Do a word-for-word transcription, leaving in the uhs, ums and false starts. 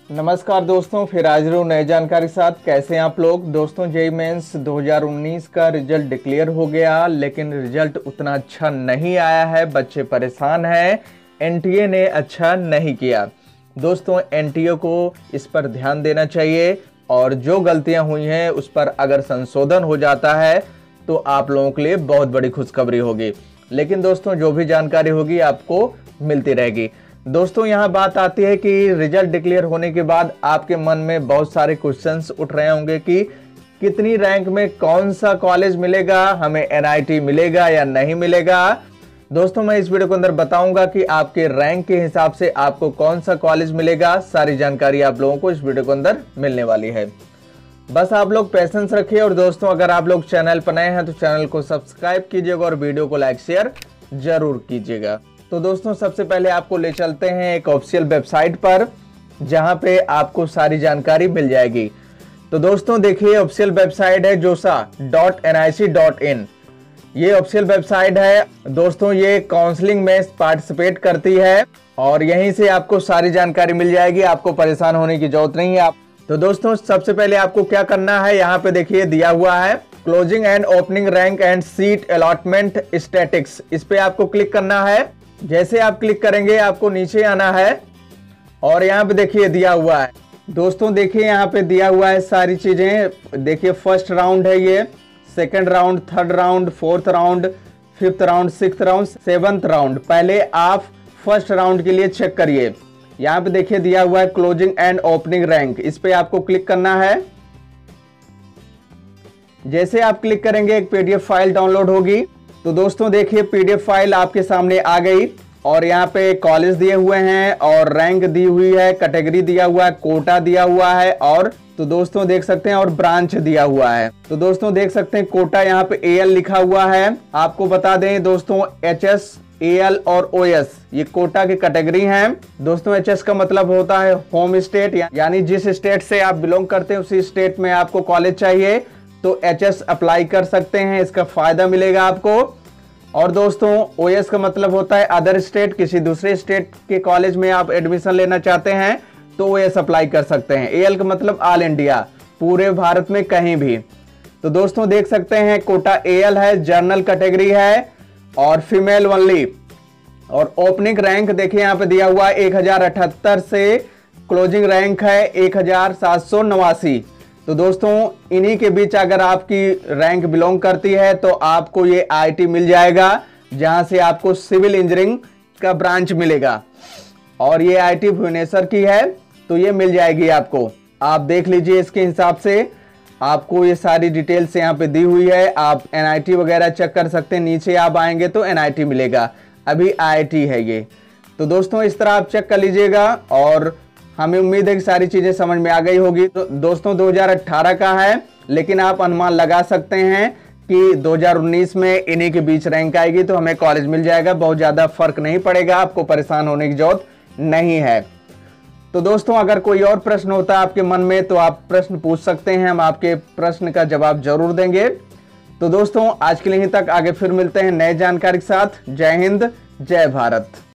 नमस्कार दोस्तों, फिर हाजिर हूँ नई जानकारी के साथ। कैसे हैं आप लोग दोस्तों? जेईई मेंस दो हज़ार उन्नीस का रिजल्ट डिक्लेयर हो गया, लेकिन रिजल्ट उतना अच्छा नहीं आया है। बच्चे परेशान हैं। एनटीए ने अच्छा नहीं किया। दोस्तों, एनटीए को इस पर ध्यान देना चाहिए और जो गलतियां हुई हैं उस पर अगर संशोधन हो जाता है तो आप लोगों के लिए बहुत बड़ी खुशखबरी होगी। लेकिन दोस्तों, जो भी जानकारी होगी आपको मिलती रहेगी। दोस्तों, यहाँ बात आती है कि रिजल्ट डिक्लेयर होने के बाद आपके मन में बहुत सारे क्वेश्चंस उठ रहे होंगे कि कितनी रैंक में कौन सा कॉलेज मिलेगा, हमें एनआईटी मिलेगा या नहीं मिलेगा। दोस्तों, मैं इस वीडियो के अंदर बताऊंगा कि आपके रैंक के हिसाब से आपको कौन सा कॉलेज मिलेगा। सारी जानकारी आप लोगों को इस वीडियो के अंदर मिलने वाली है। बस आप लोग पेशेंस रखिए। और दोस्तों, अगर आप लोग चैनल पर नए हैं तो चैनल को सब्सक्राइब कीजिएगा और वीडियो को लाइक शेयर जरूर कीजिएगा। तो दोस्तों, सबसे पहले आपको ले चलते हैं एक ऑफिशियल वेबसाइट पर, जहां पे आपको सारी जानकारी मिल जाएगी। तो दोस्तों देखिए, ऑफिशियल वेबसाइट है JoSAA dot N I C dot in. ये ऑफिशियल वेबसाइट है दोस्तों। ये काउंसलिंग में पार्टिसिपेट करती है और यहीं से आपको सारी जानकारी मिल जाएगी। आपको परेशान होने की जरूरत नहीं है। आप तो दोस्तों, सबसे पहले आपको क्या करना है, यहाँ पे देखिए दिया हुआ है closing and opening rank and seat allotment statics. इस पे आपको क्लिक करना है। जैसे आप क्लिक करेंगे आपको नीचे आना है और यहाँ पे देखिए दिया हुआ है। दोस्तों देखिए, यहाँ पे दिया हुआ है सारी चीजें। देखिए, फर्स्ट राउंड है ये, second round, third round, fourth round, fifth round, sixth round, seventh round. पहले आप फर्स्ट राउंड के लिए चेक करिए। यहाँ पे देखिए दिया हुआ है क्लोजिंग एंड ओपनिंग रैंक। इस पे आपको क्लिक करना है। जैसे आप क्लिक करेंगे एक पीडीएफ फाइल डाउनलोड होगी। तो दोस्तों देखिए, पीडीएफ फाइल आपके सामने आ गई और यहाँ पे कॉलेज दिए हुए हैं और रैंक दी हुई है, कैटेगरी दिया हुआ है, कोटा दिया हुआ है और तो दोस्तों देख सकते हैं और ब्रांच दिया हुआ है। तो दोस्तों देख सकते हैं कोटा यहाँ पे एएल लिखा हुआ है। आपको बता दें दोस्तों, एचएस, एएल और ओएस ये कोटा की कैटेगरी हैं। दोस्तों, एचएस का मतलब होता है होम स्टेट, यानी जिस स्टेट से आप बिलोंग करते हैं उसी स्टेट में आपको कॉलेज चाहिए तो एचएस अप्लाई कर सकते हैं, इसका फायदा मिलेगा आपको। और दोस्तों, ओएस का मतलब होता है अदर स्टेट, किसी दूसरे स्टेट के कॉलेज में आप एडमिशन लेना चाहते हैं तो ओएस अप्लाई कर सकते हैं। एएल का मतलब ऑल इंडिया, पूरे भारत में कहीं भी। तो दोस्तों देख सकते हैं कोटा एएल है, जर्नल कैटेगरी है और फीमेल ओनली। और ओपनिंग रैंक देखिए यहाँ पे दिया हुआ है एक हजार अठहत्तर से क्लोजिंग रैंक है एक हजार सात सौ नवासी। तो दोस्तों, इन्हीं के बीच अगर आपकी रैंक बिलोंग करती है तो आपको ये आईआईटी मिल जाएगा, जहां से आपको सिविल इंजीनियरिंग का ब्रांच मिलेगा। और ये आईआईटी भुवनेश्वर की है तो ये मिल जाएगी आपको। आप देख लीजिए, इसके हिसाब से आपको ये सारी डिटेल्स यहाँ पे दी हुई है। आप एनआईटी वगैरह चेक कर सकते हैं। नीचे आप आएंगे तो एनआईटी मिलेगा, अभी आईआईटी है ये। तो दोस्तों, इस तरह आप चेक कर लीजिएगा और हमें उम्मीद है कि सारी चीजें समझ में आ गई होगी। तो दोस्तों, दो हज़ार अठारह का है, लेकिन आप अनुमान लगा सकते हैं कि दो हज़ार उन्नीस में इन्हीं के बीच रैंक आएगी तो हमें कॉलेज मिल जाएगा। बहुत ज्यादा फर्क नहीं पड़ेगा, आपको परेशान होने की जरूरत नहीं है। तो दोस्तों, अगर कोई और प्रश्न होता है आपके मन में तो आप प्रश्न पूछ सकते हैं, हम आपके प्रश्न का जवाब जरूर देंगे। तो दोस्तों, आज के लिए यहीं तक, आगे फिर मिलते हैं नए जानकारी के साथ। जय हिंद, जय भारत।